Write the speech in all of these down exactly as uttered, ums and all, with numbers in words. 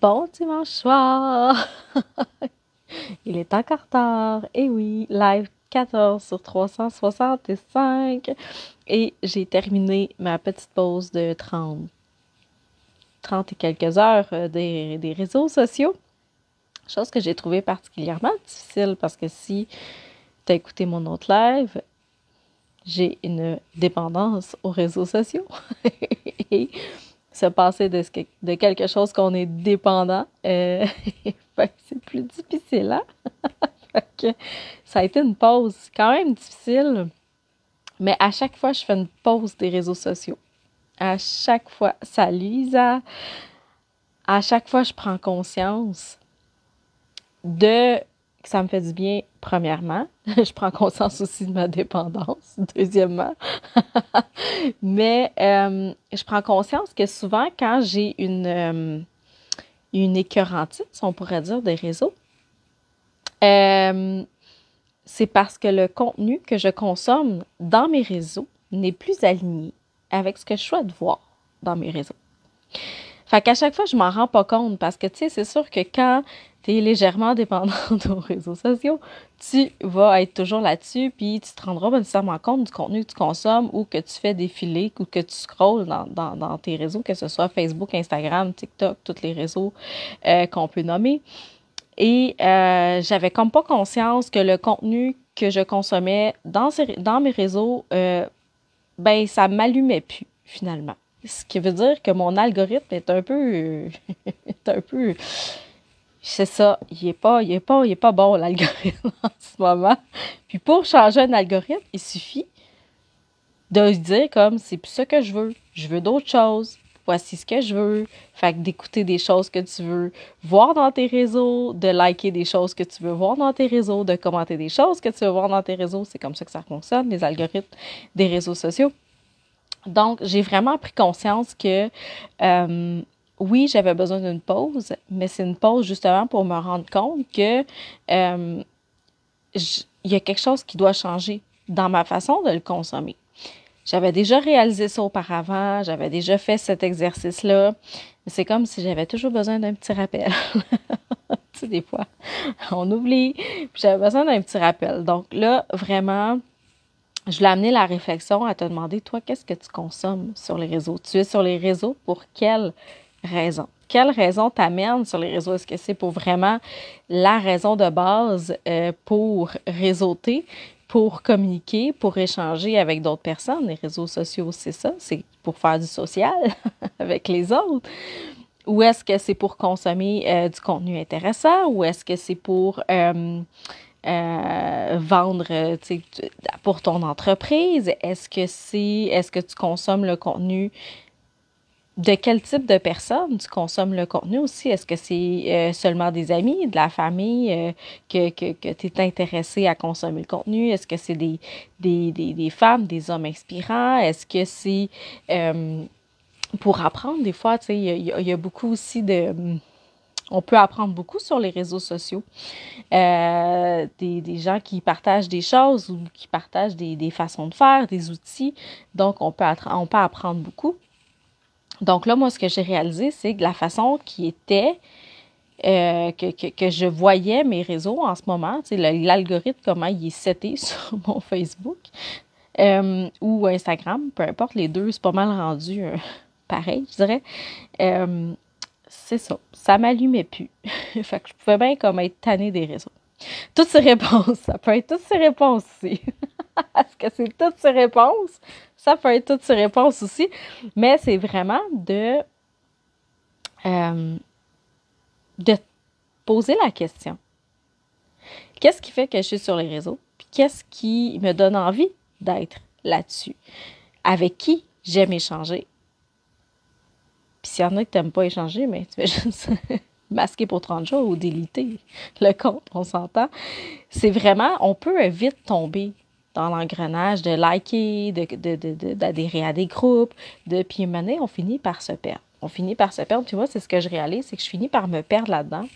Bon dimanche soir! Il est encore tard. Et oui, live quatorze sur trois cent soixante-cinq. Et j'ai terminé ma petite pause de trente, trente et quelques heures des, des réseaux sociaux. Chose que j'ai trouvé particulièrement difficile parce que si tu as écouté mon autre live, j'ai une dépendance aux réseaux sociaux. Et se passer de, de quelque chose qu'on est dépendant, euh, c'est plus difficile, hein? Fait que ça a été une pause quand même difficile, mais à chaque fois, je fais une pause des réseaux sociaux. À chaque fois, salut Lisa! À chaque fois, je prends conscience de que ça me fait du bien, premièrement. Je prends conscience aussi de ma dépendance, deuxièmement. Mais euh, je prends conscience que souvent, quand j'ai une, euh, une écœurantite, si on pourrait dire, des réseaux, euh, c'est parce que le contenu que je consomme dans mes réseaux n'est plus aligné avec ce que je souhaite voir dans mes réseaux. Fait qu'à chaque fois, je m'en rends pas compte parce que, tu sais, c'est sûr que quand tu es légèrement dépendante aux réseaux sociaux, tu vas être toujours là-dessus, puis tu te rendras pas nécessairement compte du contenu que tu consommes ou que tu fais défiler ou que tu scrolles dans, dans, dans tes réseaux, que ce soit Facebook, Instagram, TikTok, tous les réseaux euh, qu'on peut nommer. Et euh, j'avais comme pas conscience que le contenu que je consommais dans, ces, dans mes réseaux, euh, ben, ça m'allumait plus, finalement. Ce qui veut dire que mon algorithme est un peu... est un peu... C'est ça, il est pas, il est pas, il est pas bon, l'algorithme, en ce moment. Puis pour changer un algorithme, il suffit de se dire comme, c'est plus ça que je veux. Je veux d'autres choses. Voici ce que je veux. Fait que d'écouter des choses que tu veux voir dans tes réseaux, de liker des choses que tu veux voir dans tes réseaux, de commenter des choses que tu veux voir dans tes réseaux. C'est comme ça que ça fonctionne, les algorithmes des réseaux sociaux. Donc, j'ai vraiment pris conscience que, euh, oui, j'avais besoin d'une pause, mais c'est une pause justement pour me rendre compte que euh, il y a quelque chose qui doit changer dans ma façon de le consommer. J'avais déjà réalisé ça auparavant, j'avais déjà fait cet exercice-là, mais c'est comme si j'avais toujours besoin d'un petit rappel. Tu sais, des fois, on oublie, puis j'avais besoin d'un petit rappel. Donc là, vraiment... je voulais amener la réflexion à te demander, toi, qu'est-ce que tu consommes sur les réseaux? Tu es sur les réseaux pour quelle raison? Quelle raison t'amène sur les réseaux? Est-ce que c'est pour vraiment la raison de base euh, pour réseauter, pour communiquer, pour échanger avec d'autres personnes? Les réseaux sociaux, c'est ça, c'est pour faire du social avec les autres. Ou est-ce que c'est pour consommer euh, du contenu intéressant? Ou est-ce que c'est pour... Euh, Euh, vendre euh, pour ton entreprise? Est-ce que c'est, est-ce que tu consommes le contenu? De quel type de personnes tu consommes le contenu aussi? Est-ce que c'est euh, seulement des amis, de la famille euh, que, que, que tu es intéressé à consommer le contenu? Est-ce que c'est des, des, des, des femmes, des hommes inspirants? Est-ce que c'est euh, pour apprendre? Des fois, tu sais, il y, y, y a beaucoup aussi de... On peut apprendre beaucoup sur les réseaux sociaux. Euh, des, des gens qui partagent des choses ou qui partagent des, des façons de faire, des outils. Donc, on peut, on peut apprendre beaucoup. Donc là, moi, ce que j'ai réalisé, c'est que la façon qui était, euh, que, que, que je voyais mes réseaux en ce moment, tu sais, l'algorithme, comment il est seté sur mon Facebook euh, ou Instagram, peu importe, les deux, c'est pas mal rendu euh, pareil, je dirais. Euh, C'est ça, ça m'allumait plus. Fait que je pouvais bien comme être tannée des réseaux. Toutes ces réponses, ça peut être toutes ces réponses aussi. Est-ce que c'est toutes ces réponses? Ça peut être toutes ces réponses aussi. Mais c'est vraiment de, euh, de poser la question. Qu'est-ce qui fait que je suis sur les réseaux? Puis qu'est-ce qui me donne envie d'être là-dessus? Avec qui j'aime échanger? Puis s'il y en a que tu n'aimes pas échanger, mais tu vas juste masquer pour trente jours ou déliter le compte, on s'entend. C'est vraiment, on peut vite tomber dans l'engrenage de liker, de, de, de, de, d'adhérer à des groupes, de puis une année, on finit par se perdre. On finit par se perdre. Puis moi, c'est ce que je réalise, c'est que je finis par me perdre là-dedans.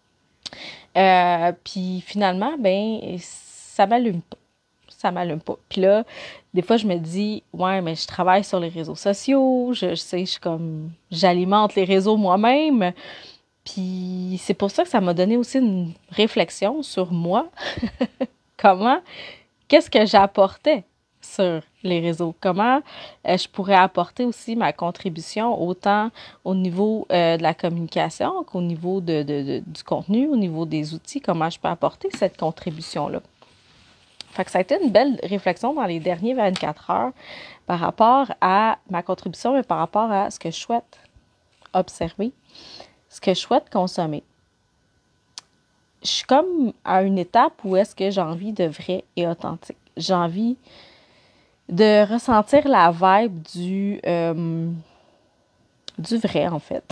Euh, puis finalement, ben ça m'allume pas. Ça m'allume pas. Puis là, des fois, je me dis, ouais, mais je travaille sur les réseaux sociaux, je, je sais, je suis comme, j'alimente les réseaux moi-même, Puis c'est pour ça que ça m'a donné aussi une réflexion sur moi. Comment, qu'est-ce que j'apportais sur les réseaux? Comment euh, je pourrais apporter aussi ma contribution autant au niveau euh, de la communication qu'au niveau de, de, de, du contenu, au niveau des outils, comment je peux apporter cette contribution-là. Fait que ça a été une belle réflexion dans les derniers vingt-quatre heures par rapport à ma contribution, mais par rapport à ce que je souhaite observer, ce que je souhaite consommer. Je suis comme à une étape où est-ce que j'ai envie de vrai et authentique. J'ai envie de ressentir la vibe du, euh, du vrai, en fait.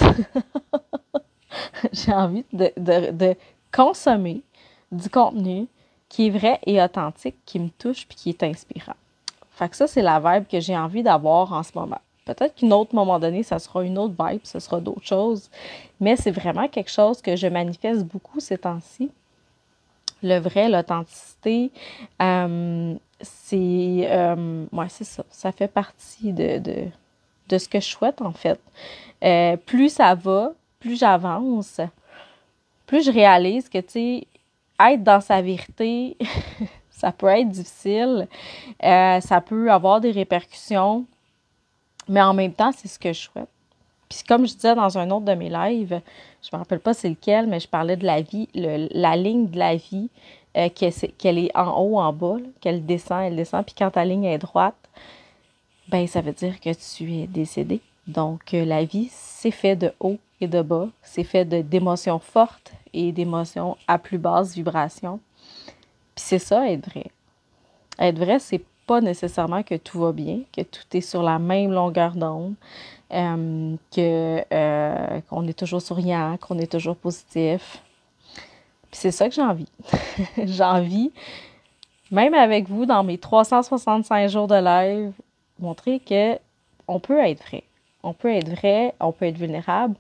J'ai envie de, de, de consommer du contenu qui est vrai et authentique, qui me touche puis qui est inspirant. Fait que ça, c'est la vibe que j'ai envie d'avoir en ce moment. Peut-être qu'un autre moment donné, ça sera une autre vibe, ce sera d'autres choses, mais c'est vraiment quelque chose que je manifeste beaucoup ces temps-ci. Le vrai, l'authenticité, euh, c'est, euh, ouais, c'est ça, ça fait partie de, de, de ce que je souhaite en fait. Euh, plus ça va, plus j'avance, plus je réalise que, tu sais, être dans sa vérité, ça peut être difficile, euh, ça peut avoir des répercussions, mais en même temps, c'est ce que je souhaite. Puis comme je disais dans un autre de mes lives, je me rappelle pas c'est lequel, mais je parlais de la vie, le, la ligne de la vie, euh, qu'elle est en haut, en bas, qu'elle descend, elle descend, puis quand ta ligne est droite, ben ça veut dire que tu es décédé. Donc euh, la vie, c'est fait de haut et de bas, c'est fait de d'émotions fortes et d'émotions à plus basse vibration. Puis c'est ça, être vrai. Être vrai, c'est pas nécessairement que tout va bien, que tout est sur la même longueur d'onde, euh, que euh, qu'on est toujours souriant, qu'on est toujours positif. Puis c'est ça que j'ai envie. J'ai envie, même avec vous, dans mes trois cent soixante-cinq jours de live, montrer que on peut être vrai. On peut être vrai, on peut être vulnérable,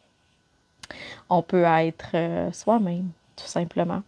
on peut être euh, soi-même, tout simplement.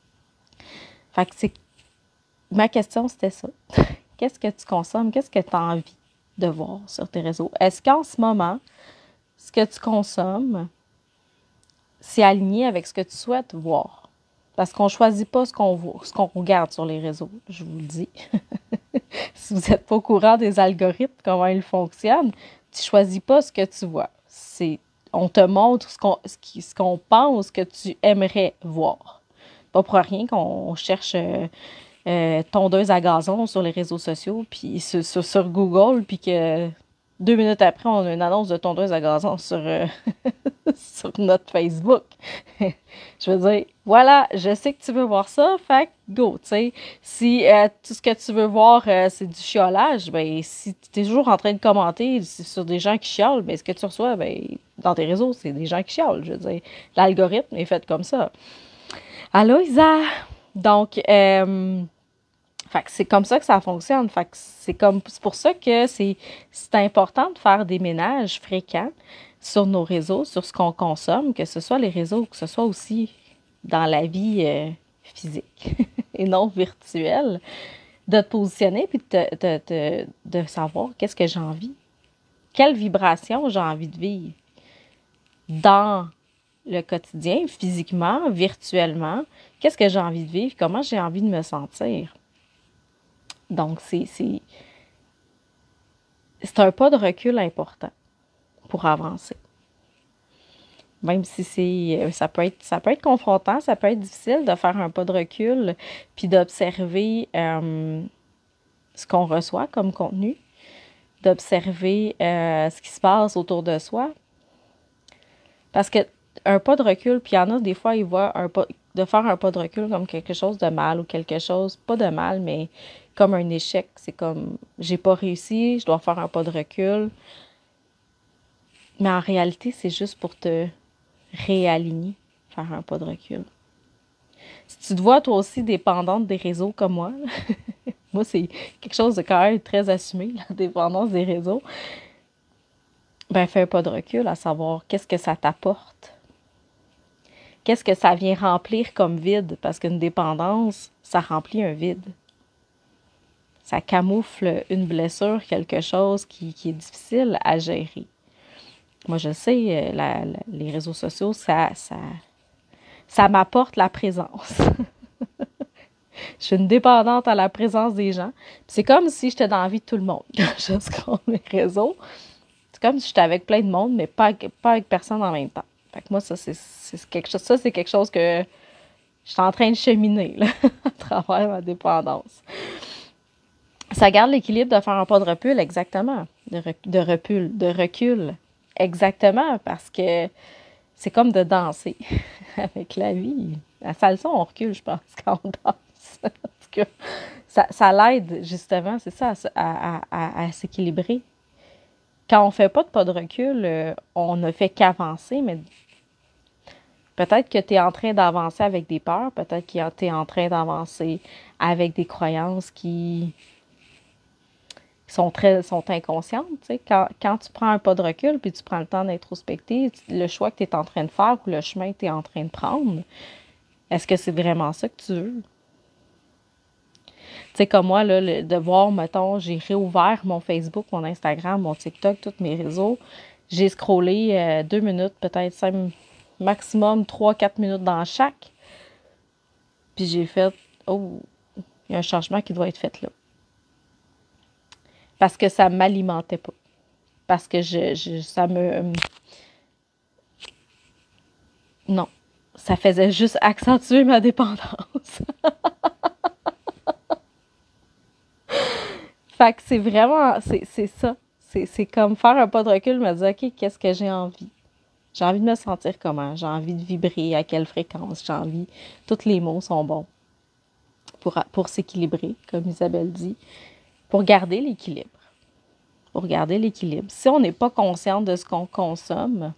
Fait que c'est... Ma question, c'était ça. Qu'est-ce que tu consommes? Qu'est-ce que tu as envie de voir sur tes réseaux? Est-ce qu'en ce moment, ce que tu consommes, c'est aligné avec ce que tu souhaites voir? Parce qu'on ne choisit pas ce qu'on voit, ce qu'on regarde sur les réseaux, je vous le dis. Si vous n'êtes pas au courant des algorithmes, comment ils fonctionnent, tu ne choisis pas ce que tu vois. C'est, on te montre ce qu'on, ce, qui, ce qu'on pense que tu aimerais voir. Pas pour rien qu'on cherche... Euh, Euh, tondeuse à gazon sur les réseaux sociaux, puis sur, sur, sur Google, puis que deux minutes après, on a une annonce de tondeuse à gazon sur, euh, sur notre Facebook. Je veux dire, voilà, je sais que tu veux voir ça, fait que go, tu sais. Si euh, tout ce que tu veux voir, euh, c'est du chiolage, ben si tu es toujours en train de commenter sur des gens qui chiolent, ben ce que tu reçois, ben dans tes réseaux, c'est des gens qui chiolent, je veux dire. L'algorithme est fait comme ça. Allô, Isa? Donc, euh, fait que c'est comme ça que ça fonctionne. Fait que c'est comme, c'est pour ça que c'est, c'est important de faire des ménages fréquents sur nos réseaux, sur ce qu'on consomme, que ce soit les réseaux, que ce soit aussi dans la vie euh, physique et non virtuelle, de te positionner puis de, de, de, de savoir qu'est-ce que j'ai envie, quelle vibration j'ai envie de vivre dans le quotidien, physiquement, virtuellement, qu'est-ce que j'ai envie de vivre, comment j'ai envie de me sentir. Donc, c'est, c'est, c'est un pas de recul important pour avancer. Même si c'est, ça peut être, ça peut être confrontant, ça peut être difficile de faire un pas de recul, puis d'observer euh, ce qu'on reçoit comme contenu, d'observer euh, ce qui se passe autour de soi. Parce que un pas de recul, puis il y en a des fois, ils voient un pas, de faire un pas de recul comme quelque chose de mal ou quelque chose, pas de mal, mais comme un échec. C'est comme, j'ai pas réussi, je dois faire un pas de recul. Mais en réalité, c'est juste pour te réaligner, faire un pas de recul. Si tu te vois toi aussi dépendante des réseaux comme moi, moi c'est quelque chose de quand même très assumé, la dépendance des réseaux, ben fais un pas de recul à savoir qu'est-ce que ça t'apporte. Qu'est-ce que ça vient remplir comme vide? Parce qu'une dépendance, ça remplit un vide. Ça camoufle une blessure, quelque chose qui, qui est difficile à gérer. Moi, je sais, euh, la, la- les réseaux sociaux, ça, ça, ça m'apporte la présence. Je suis une dépendante à la présence des gens. Puis c'est comme si j'étais dans la vie de tout le monde. Je scrolle mes réseaux. C'est comme si j'étais avec plein de monde, mais pas avec, pas avec personne en même temps. Fait que moi, ça, c'est c'est quelque chose, ça, c'est quelque chose que je suis en train de cheminer, là, à travers ma dépendance. Ça garde l'équilibre de faire un pas de recul, exactement. De, rec- de recul, de recul. Exactement, parce que c'est comme de danser avec la vie. La salsa, on recule, je pense, quand on danse. En tout cas, ça, ça l'aide, justement, c'est ça, à, à, à, à s'équilibrer. Quand on fait pas de pas de recul, euh, on ne fait qu'avancer, mais peut-être que tu es en train d'avancer avec des peurs, peut-être que tu es en train d'avancer avec des croyances qui sont très sont inconscientes. Tu sais. Quand, quand tu prends un pas de recul puis tu prends le temps d'introspecter, le choix que tu es en train de faire ou le chemin que tu es en train de prendre, est-ce que c'est vraiment ça que tu veux? Tu sais, comme moi, là, le, de voir, mettons, j'ai réouvert mon Facebook, mon Instagram, mon TikTok, tous mes réseaux. J'ai scrollé euh, deux minutes, peut-être cinq, maximum trois, quatre minutes dans chaque. Puis j'ai fait, oh, il y a un changement qui doit être fait là. Parce que ça m'alimentait pas. Parce que je, je ça me... Non. Ça faisait juste accentuer ma dépendance. Fait que c'est vraiment... C'est, c'est ça. C'est, c'est comme faire un pas de recul, me dire, OK, qu'est-ce que j'ai envie? J'ai envie de me sentir comment? J'ai envie de vibrer à quelle fréquence? J'ai envie... Tous les mots sont bons pour, pour s'équilibrer, comme Isabelle dit, pour garder l'équilibre. Pour garder l'équilibre. Si on n'est pas conscient de ce qu'on consomme,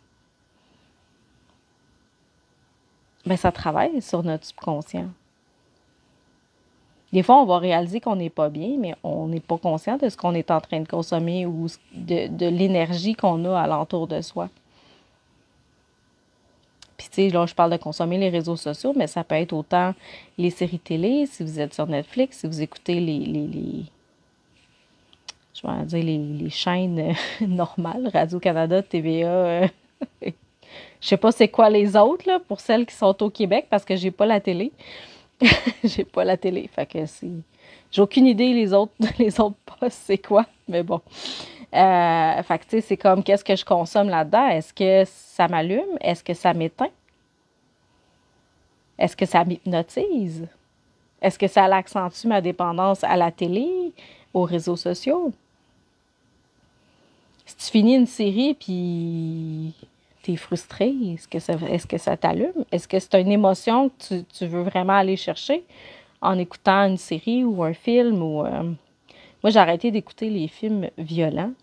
ben ça travaille sur notre subconscient. Des fois, on va réaliser qu'on n'est pas bien, mais on n'est pas conscient de ce qu'on est en train de consommer ou de, de l'énergie qu'on a alentour de soi. Puis, tu sais, là, je parle de consommer les réseaux sociaux, mais ça peut être autant les séries télé, si vous êtes sur Netflix, si vous écoutez les, les, les je vais dire les, les chaînes normales, Radio-Canada, T V A, euh, je sais pas c'est quoi les autres, là, pour celles qui sont au Québec, parce que j'ai pas la télé. J'ai pas la télé, fait que c'est... J'ai aucune idée les autres, les autres postes, c'est quoi, mais bon. Euh, fait que, tu sais, c'est comme, qu'est-ce que je consomme là-dedans? Est-ce que ça m'allume? Est-ce que ça m'éteint? Est-ce que ça m'hypnotise? Est-ce que ça accentue ma dépendance à la télé, aux réseaux sociaux? Si tu finis une série, puis t'es frustré, est-ce que ça, est-ce que ça t'allume? Est-ce que c'est une émotion que tu, tu veux vraiment aller chercher en écoutant une série ou un film? Ou euh... Moi, j'ai arrêté d'écouter les films violents.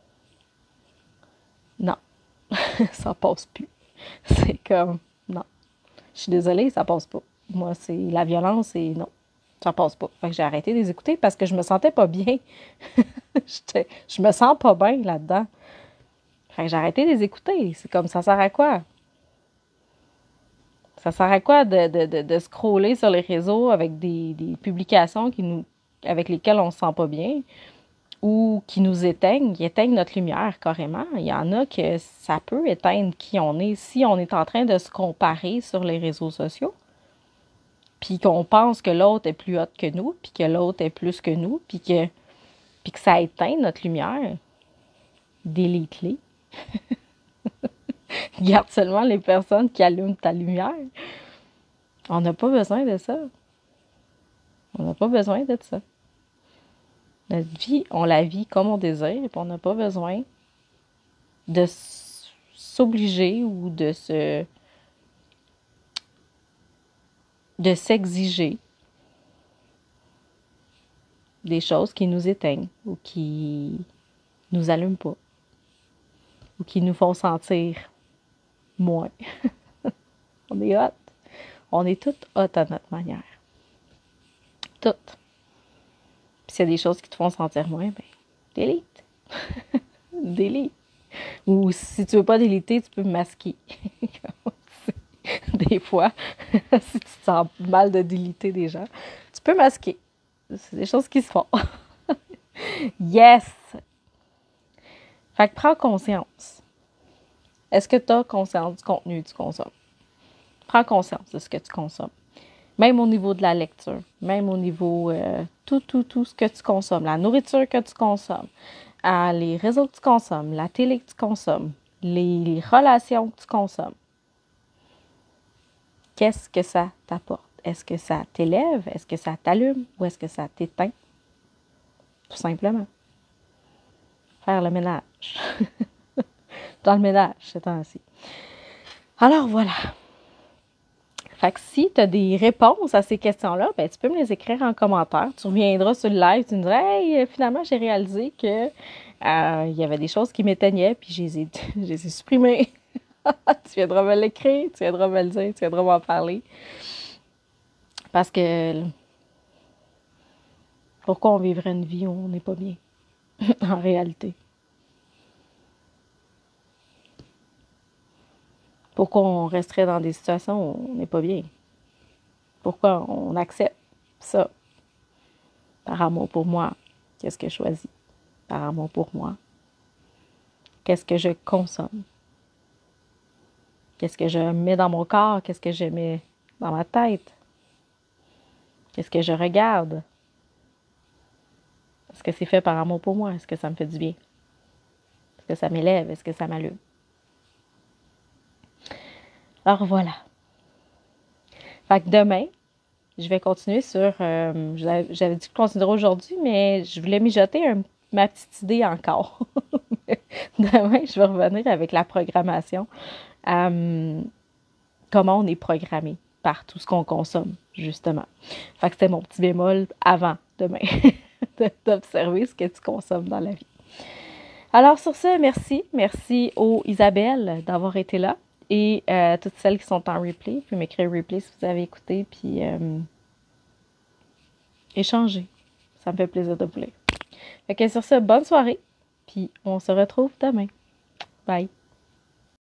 Non, ça passe plus. C'est comme, non. Je suis désolée, ça passe pas. Moi, c'est la violence et non, ça passe pas. Fait que j'ai arrêté de les écouter parce que je me sentais pas bien. J'étais- je me sens pas bien là-dedans. Fait que j'ai arrêté de les écouter. C'est comme, ça sert à quoi? Ça sert à quoi de, de, de, de scroller sur les réseaux avec des, des publications qui nous, avec lesquelles on se sent pas bien ou qui nous éteignent, qui éteignent notre lumière carrément. Il y en a que ça peut éteindre qui on est si on est en train de se comparer sur les réseaux sociaux, puis qu'on pense que l'autre est plus haute que nous, puis que l'autre est plus que nous, puis que, puis que ça éteint notre lumière. Délite-les. Garde seulement les personnes qui allument ta lumière. On n'a pas besoin de ça. On n'a pas besoin de ça. Notre vie, on la vit comme on désire, et on n'a pas besoin de s'obliger ou de se de s'exiger des choses qui nous éteignent ou qui nous allument pas ou qui nous font sentir moins. On est hot. On est toutes hot à notre manière. Toutes. Puis s'il y a des choses qui te font sentir moins, ben, délite. Délite. Ou si tu veux pas déliter, tu peux masquer. Des fois, si tu te sens mal de déliter des gens, tu peux masquer. C'est des choses qui se font. Yes! Fait que prends conscience. Est-ce que tu as conscience du contenu que tu consommes? Prends conscience de ce que tu consommes. Même au niveau de la lecture, même au niveau euh, tout, tout, tout ce que tu consommes, la nourriture que tu consommes, euh, les réseaux que tu consommes, la télé que tu consommes, les, les relations que tu consommes. Qu'est-ce que ça t'apporte? Est-ce que ça t'élève? Est-ce que ça t'allume? Ou est-ce que ça t'éteint? Tout simplement. Faire le ménage. Dans le ménage, ces temps-ci. Alors voilà. Fait que si tu as des réponses à ces questions-là, ben, tu peux me les écrire en commentaire. Tu reviendras sur le live, tu me diras, hey, finalement, j'ai réalisé que euh, il y avait des choses qui m'éteignaient, puis je les ai, je les ai supprimées. Tu viendras me l'écrire, tu viendras me le dire, tu viendras m'en parler. Parce que pourquoi on vivrait une vie où on n'est pas bien, en réalité? Pourquoi on resterait dans des situations où on n'est pas bien? Pourquoi on accepte ça? Par amour pour moi, qu'est-ce que je choisis? Par amour pour moi, qu'est-ce que je consomme? Qu'est-ce que je mets dans mon corps? Qu'est-ce que je mets dans ma tête? Qu'est-ce que je regarde? Est-ce que c'est fait par amour pour moi? Est-ce que ça me fait du bien? Est-ce que ça m'élève? Est-ce que ça m'allume? Alors voilà. Fait que demain, je vais continuer sur... Euh, j'avais dit que je continuerai aujourd'hui, mais je voulais mijoter un, ma petite idée encore. Demain, je vais revenir avec la programmation. Euh, comment on est programmé par tout ce qu'on consomme, justement. Fait que c'était mon petit bémol avant demain, d'observer ce que tu consommes dans la vie. Alors sur ce, merci. Merci aux Isabelle d'avoir été là. Et euh, toutes celles qui sont en replay, vous pouvez m'écrire replay si vous avez écouté, puis euh, échanger. Ça me fait plaisir de vous lire. Fait que sur ce, bonne soirée, puis on se retrouve demain. Bye!